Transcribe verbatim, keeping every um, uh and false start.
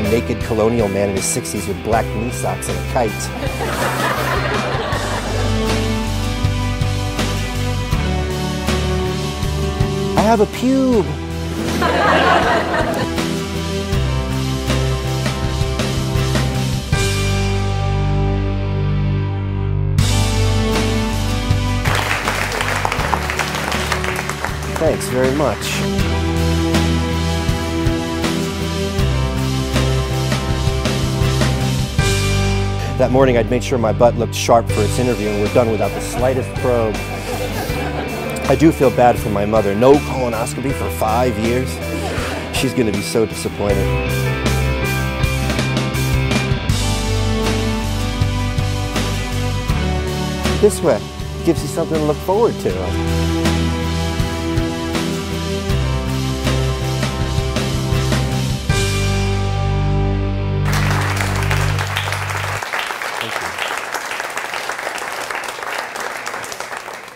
naked colonial man in his sixties with black knee socks and a kite. I have a pube. Thanks very much. That morning I'd made sure my butt looked sharp for its interview and we're done without the slightest probe. I do feel bad for my mother. No colonoscopy for five years. She's gonna be so disappointed. This way, gives you something to look forward to. Thank you.